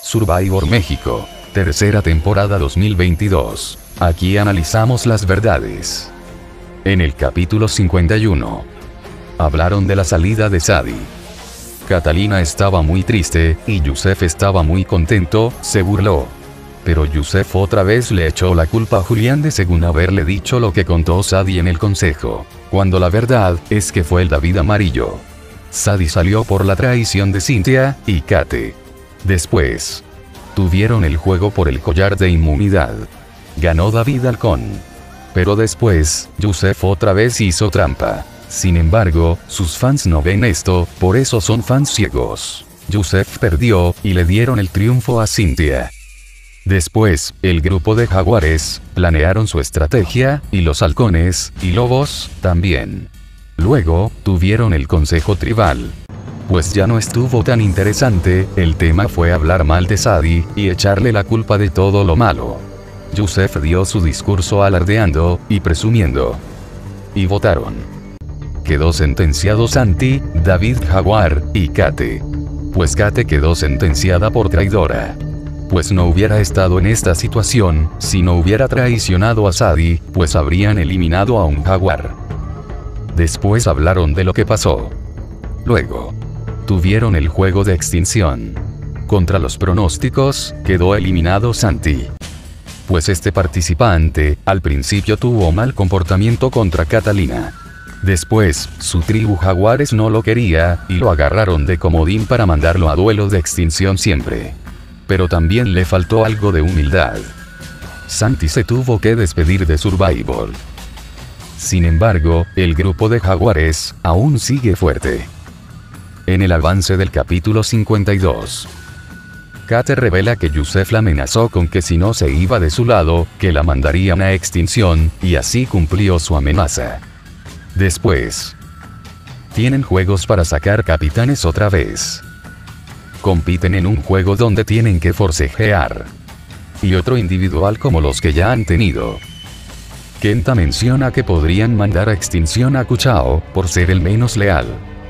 Survivor México. Tercera temporada 2022. Aquí analizamos las verdades. En el capítulo 51. Hablaron de la salida de Sadie. Catalina estaba muy triste, y Yusef estaba muy contento, se burló. Pero Yusef otra vez le echó la culpa a Julián de según haberle dicho lo que contó Sadie en el consejo, cuando la verdad es que fue el David amarillo. Sadie salió por la traición de Cynthia y Kate. Después, tuvieron el juego por el collar de inmunidad. Ganó David Halcón. Pero después, Yusef otra vez hizo trampa. Sin embargo, sus fans no ven esto, por eso son fans ciegos. Yusef perdió, y le dieron el triunfo a Cynthia. Después, el grupo de jaguares, planearon su estrategia, y los halcones, y lobos, también. Luego, tuvieron el consejo tribal. Pues ya no estuvo tan interesante, el tema fue hablar mal de Sadie, y echarle la culpa de todo lo malo. Yusef dio su discurso alardeando, y presumiendo. Y votaron. Quedó sentenciado Santi, David Jaguar, y Kate. Pues Kate quedó sentenciada por traidora. Pues no hubiera estado en esta situación, si no hubiera traicionado a Sadie, pues habrían eliminado a un jaguar. Después hablaron de lo que pasó. Luego, tuvieron el juego de extinción. Contra los pronósticos, quedó eliminado Santi. Pues este participante, al principio tuvo mal comportamiento contra Catalina. Después, su tribu jaguares no lo quería, y lo agarraron de comodín para mandarlo a duelo de extinción siempre. Pero también le faltó algo de humildad. Santi se tuvo que despedir de Survivor. Sin embargo, el grupo de jaguares, aún sigue fuerte. En el avance del capítulo 52. Kate revela que Yusef la amenazó con que si no se iba de su lado, que la mandarían a extinción, y así cumplió su amenaza. Después, tienen juegos para sacar capitanes otra vez. Compiten en un juego donde tienen que forcejear. Y otro individual como los que ya han tenido. Kenta menciona que podrían mandar a extinción a Kuchao, por ser el menos leal.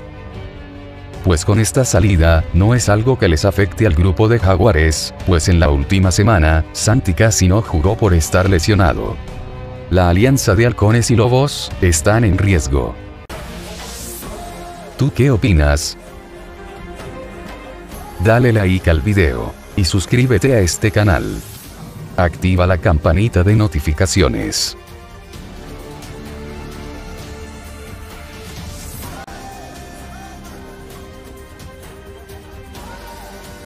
Pues con esta salida, no es algo que les afecte al grupo de jaguares, pues en la última semana, Santi casi no jugó por estar lesionado. La alianza de halcones y lobos, están en riesgo. ¿Tú qué opinas? Dale like al video, y suscríbete a este canal. Activa la campanita de notificaciones.